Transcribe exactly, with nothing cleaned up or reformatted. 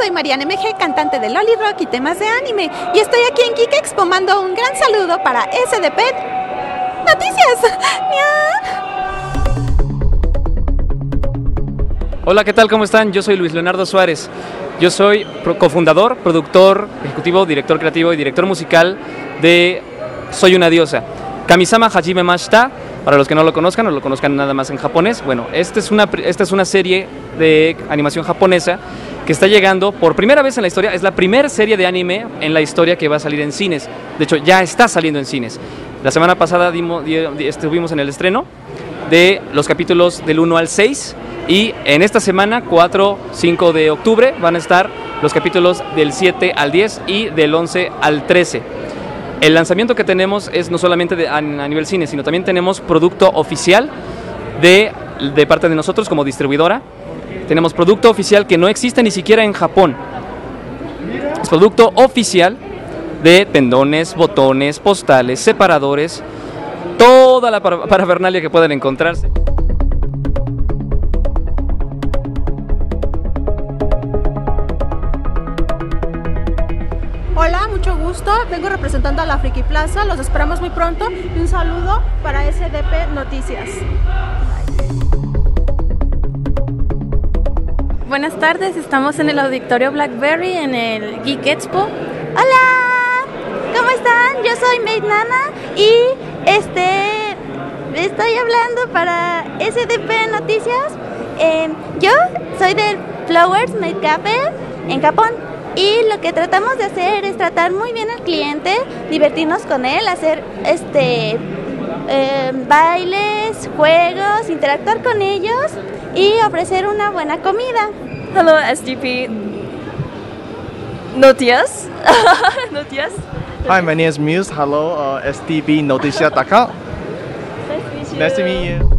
soy Mariana M G, cantante de Loli Rock y temas de anime, y estoy aquí en Geek Expo mando un gran saludo para S D P Noticias. Hola, ¿qué tal? ¿Cómo están? Yo soy Luis Leonardo Suárez. Yo soy cofundador, productor, ejecutivo, director creativo y director musical de Soy una diosa. Kamisama Hajime Mashita, para los que no lo conozcan o lo conozcan nada más en japonés. Bueno, esta es una, esta es una serie de animación japonesa que está llegando por primera vez en la historia. Es la primera serie de anime en la historia que va a salir en cines. De hecho, ya está saliendo en cines. La semana pasada dimos, di, estuvimos en el estreno de los capítulos del uno al seis. Y en esta semana, cuatro cinco de octubre, van a estar los capítulos del siete al diez y del once al trece. El lanzamiento que tenemos es no solamente de, a, a nivel cine, sino también tenemos producto oficial de, de parte de nosotros como distribuidora. Tenemos producto oficial que no existe ni siquiera en Japón. Es producto oficial de pendones, botones, postales, separadores, toda la para, parafernalia que puedan encontrarse. Hola, mucho gusto. Vengo representando a la Friki Plaza. Los esperamos muy pronto. Y un saludo para S D P Noticias. Buenas tardes, estamos en el Auditorio Blackberry en el Geek Expo. Hola, ¿cómo están? Yo soy Maid Nana y este estoy hablando para S D P Noticias. Eh, yo soy de Flowers Made Cafe en Japón. Y lo que tratamos de hacer es tratar muy bien al cliente, divertirnos con él, hacer este eh, bailes, juegos, interactuar con ellos y ofrecer una buena comida. Hello S D P Noticias. Noticias. Hi, my name is Muse. Hello, uh, S D P Noticias dot com. Nice to meet you. Nice to meet you.